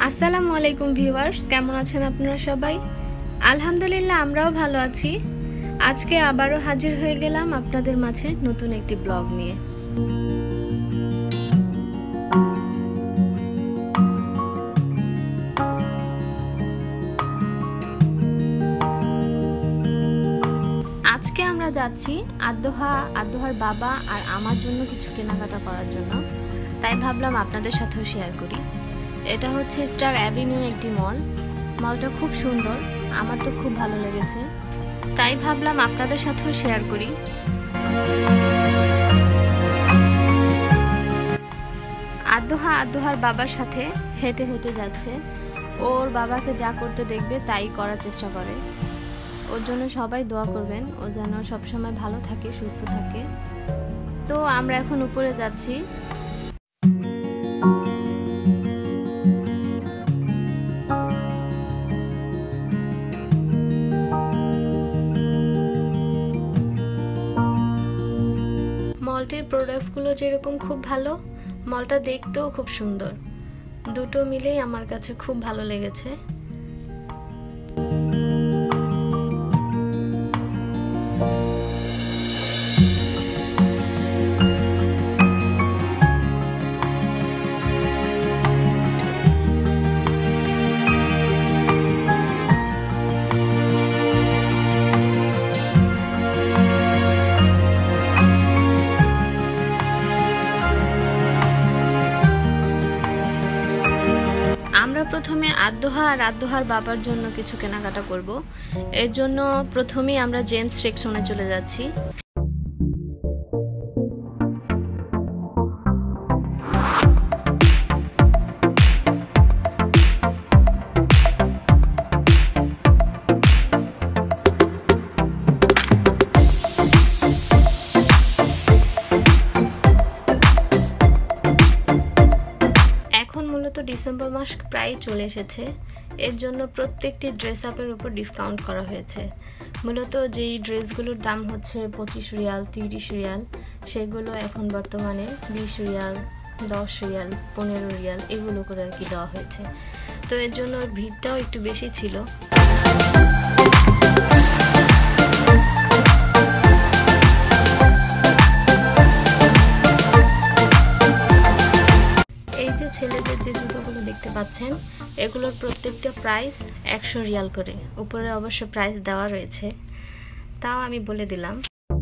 আসসালামু আলাইকুম ভিউয়ার্স, কেমন আছেন আপনারা সবাই? আলহামদুলিল্লাহ, আমরাও ভালো আছি। আজকে আবারও হাজির হয়ে গেলাম আপনাদের মাঝে নতুন একটি ব্লগ নিয়ে। আজকে আমরা যাচ্ছি আদ্দোহার বাবা আর আমার জন্য কিছু কেনাকাটা করার জন্য, তাই ভাবলাম আপনাদের সাথেও শেয়ার করি। এটা হচ্ছে স্টার অ্যাভিনিউ একটি মলটা খুব সুন্দর, আমার তো খুব ভালো লেগেছে, তাই ভাবলাম আপনাদের সাথেও শেয়ার করি। আদ্দোহার বাবার সাথে হেঁটে হেঁটে যাচ্ছে। ওর বাবাকে যা করতে দেখবে তাই করার চেষ্টা করে। ওর জন্য সবাই দোয়া করবেন, ও যেন সবসময় ভালো থাকে, সুস্থ থাকে। তো আমরা এখন উপরে যাচ্ছি। মলটির প্রোডাক্টসগুলো যেরকম খুব ভালো, মলটা দেখতেও খুব সুন্দর। দুটো মিলেই আমার কাছে খুব ভালো লেগেছে। আমরা প্রথমে আদ্দোহার বাবার জন্য কিছু কেনাকাটা করব। এর জন্য প্রথমেই আমরা জেমস সেকশনে চলে যাচ্ছি। ডিসেম্বর মাস প্রায় চলে এসেছে, এর জন্য প্রত্যেকটি ড্রেস আপের উপর ডিসকাউন্ট করা হয়েছে। মূলত যেই ড্রেসগুলোর দাম হচ্ছে 25 রিয়াল, 30 রিয়াল, সেগুলো এখন বর্তমানে 20 রিয়াল, 10 রিয়াল, 15 রিয়াল এগুলো করে আর কি দেওয়া হয়েছে। তো এর জন্য ভিড়টাও একটু বেশি ছিল। ছেলেদের যে জুতোগুলো দেখতে পাচ্ছেন, এগুলোর প্রত্যেকটা প্রাইস 100 রিয়াল করে। উপরে অবশ্য প্রাইস দেওয়া রয়েছে, তাও আমি বলে দিলাম।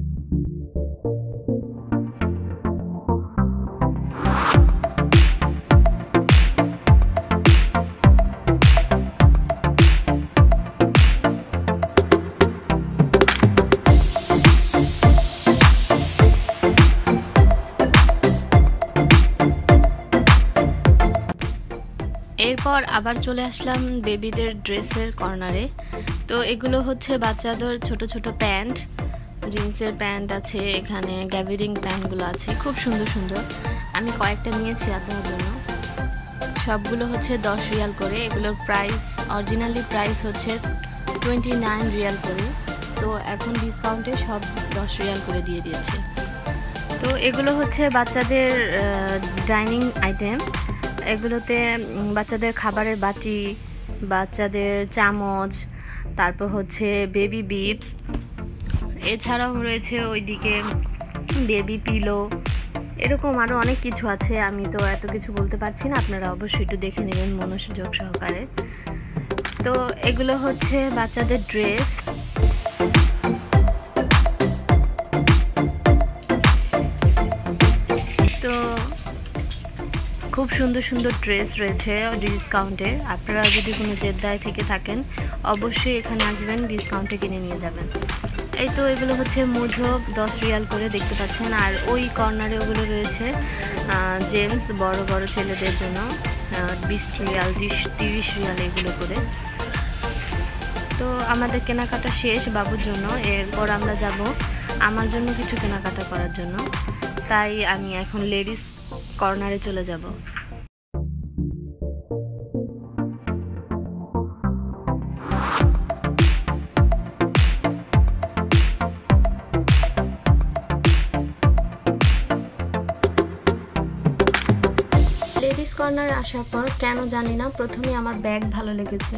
এরপর আবার চলে আসলাম বেবিদের ড্রেসের কর্নারে। তো এগুলো হচ্ছে বাচ্চাদের ছোট ছোট প্যান্ট, জিন্সের প্যান্ট আছে, এখানে গ্যাভিরিং প্যান্টগুলো আছে, খুব সুন্দর সুন্দর। আমি কয়েকটা নিয়েছি আপনার জন্য। সবগুলো হচ্ছে 10 রিয়াল করে। এগুলোর প্রাইস, অরিজিনালি প্রাইস হচ্ছে 29 রিয়াল করে, তো এখন ডিসকাউন্টে সব 10 রিয়াল করে দিয়ে দিয়েছে। তো এগুলো হচ্ছে বাচ্চাদের ডাইনিং আইটেম। এগুলোতে বাচ্চাদের খাবারের বাটি, বাচ্চাদের চামচ, তারপর হচ্ছে বেবি বিপস, এছাড়াও রয়েছে ওইদিকে বেবি পিলো, এরকম আরও অনেক কিছু আছে। আমি তো এত কিছু বলতে পারছি না, আপনারা অবশ্যই একটু দেখে নেবেন মনোযোগ সহকারে। তো এগুলো হচ্ছে বাচ্চাদের ড্রেস। তো খুব সুন্দর সুন্দর ড্রেস রয়েছে ডিসকাউন্টে। আপনারা যদি কোনো জেদ্দায় থেকে থাকেন, অবশ্যই এখানে আসবেন, ডিসকাউন্টে কিনে নিয়ে যাবেন। এই তো এগুলো হচ্ছে মোজো 10 রিয়াল করে দেখতে পাচ্ছেন। আর ওই কর্নারে ওগুলো রয়েছে জেমস, বড় বড় ছেলেদের জন্য 20 রিয়াল, 30 রিয়াল এগুলো করে। তো আমাদের কেনাকাটা শেষ বাবুর জন্য। এরপর আমরা যাব আমার জন্য কিছু কেনাকাটা করার জন্য, তাই আমি এখন লেডিস কর্নারে চলে যাব। লেডিস কর্নারে আসার পর কেন জানি না প্রথমেই আমার ব্যাগ ভালো লেগেছে।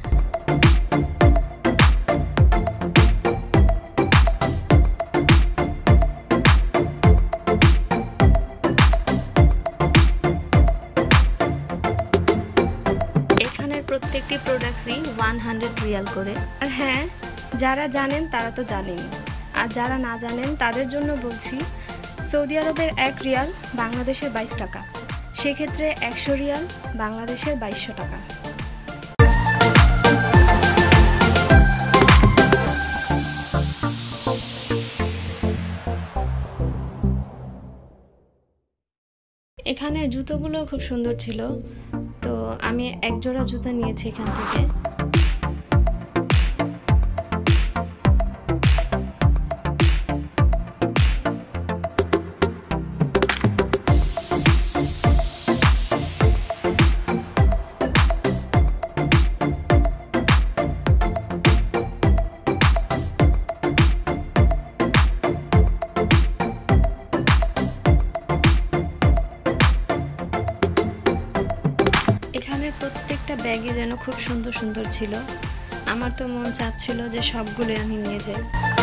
এখানের প্রত্যেকটি প্রোডাক্টসই 100 রিয়াল করে। আর হ্যাঁ, যারা জানেন তারা তো জানেন, আর যারা না জানেন তাদের জন্য বলছি, সৌদি আরবের 1 রিয়াল বাংলাদেশের 22 টাকা, সেক্ষেত্রে 100 রিয়াল বাংলাদেশের 2200 টাকা। এখানে জুতোগুলো খুব সুন্দর ছিল, তো আমি এক জোড়া জুতো নিয়েছি এখান থেকে। এখানে প্রত্যেকটা ব্যাগে যেন খুব সুন্দর সুন্দর ছিল, আমার তো মন চাচ্ছিল যে সবগুলো আমি নিয়ে যাই।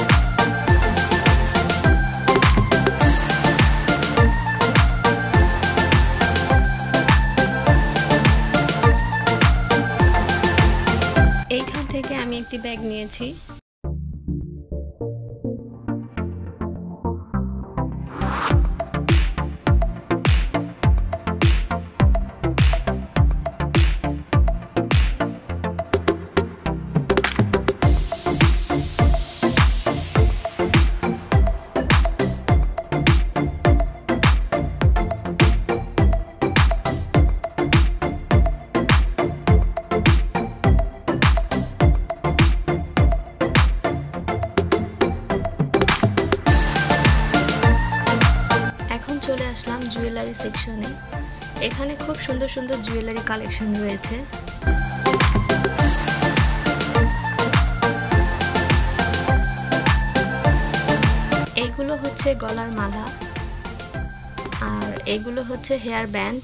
এইখান থেকে আমি একটি ব্যাগ নিয়েছি। চলে আসলাম জুয়েলারি সেকশনে। এখানে খুব সুন্দর সুন্দর জুয়েলারি কালেকশন রয়েছে। এইগুলো হচ্ছে গলার মালা, আর এগুলো হচ্ছে হেয়ার ব্যান্ড।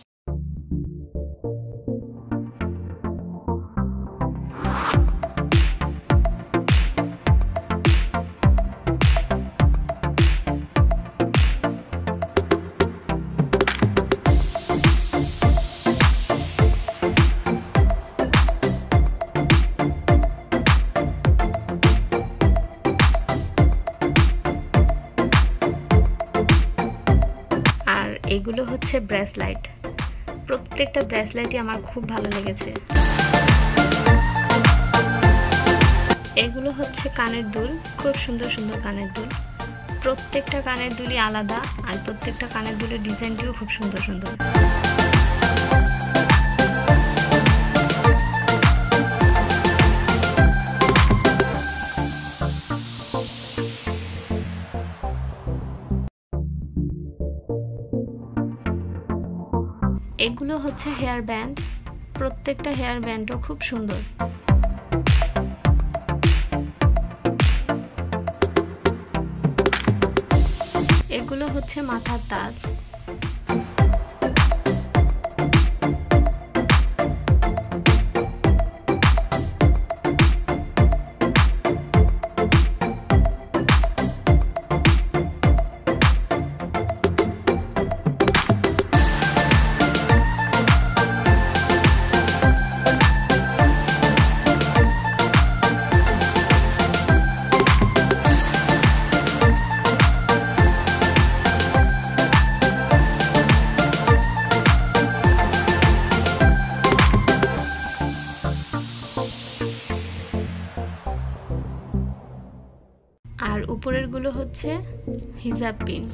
এগুলো হচ্ছে ব্রেসলাইট, প্রত্যেকটা ব্রেসলাইটই আমার খুব ভালো লেগেছে। এগুলো হচ্ছে কানের দুল, খুব সুন্দর সুন্দর কানের দুল, প্রত্যেকটা কানের দুলই আলাদা, আর প্রত্যেকটা কানের দুলের ডিজাইনটিও খুব সুন্দর সুন্দর। এগুলো হচ্ছে হেয়ার ব্যান্ড, প্রত্যেকটা হেয়ার ব্যান্ডও খুব সুন্দর। এগুলো হচ্ছে মাথার তাজ। আর উপরের গুলো হচ্ছে হিজাব পিন।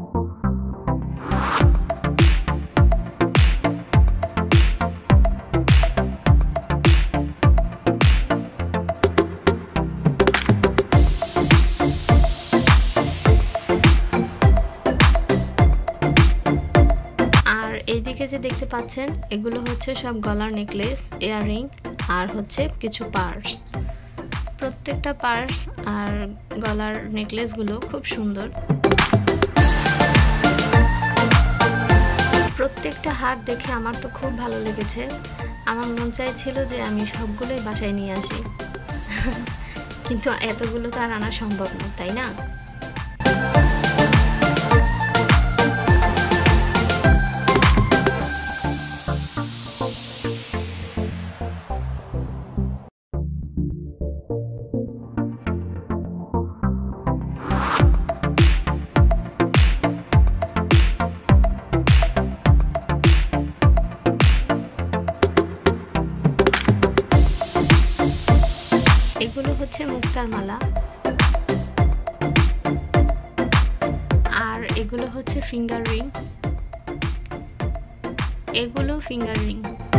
আর এইদিকে যে দেখতে পাচ্ছেন এগুলো হচ্ছে সব গলার নেকলেস, ইয়াররিং আর হচ্ছে কিছু পার্স। প্রত্যেকটা পার্স আর গলার নেকলেসগুলো খুব সুন্দর। প্রত্যেকটা হার দেখে আমার তো খুব ভালো লেগেছে। আমার মন চাইছিল যে আমি সবগুলোই বাসায় নিয়ে আসি, কিন্তু এতগুলো তো আর আনা সম্ভব না, তাই না? এগুলো হচ্ছে মুক্তার মালা, আর এগুলো হচ্ছে ফিঙ্গার রিং। এগুলো ফিঙ্গার রিং।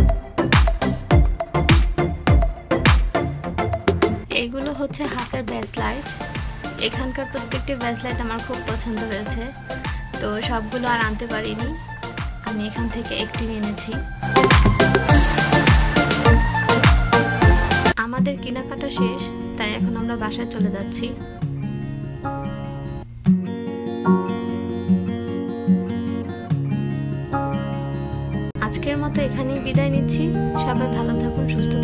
এগুলো হচ্ছে হাতের ব্রেসলাইট। এখানকার প্রত্যেকটি ব্রেসলাইট আমার খুব পছন্দ হয়েছে, তো সবগুলো আর আনতে পারিনি, আমি এখান থেকে একটি এনেছি। আমাদের কেনাকাটা শেষ, তাই এখন আমরা বাসায় চলে যাচ্ছি। আজকের মতো এখানেই বিদায় নিচ্ছি। সবাই ভালো থাকুন, সুস্থ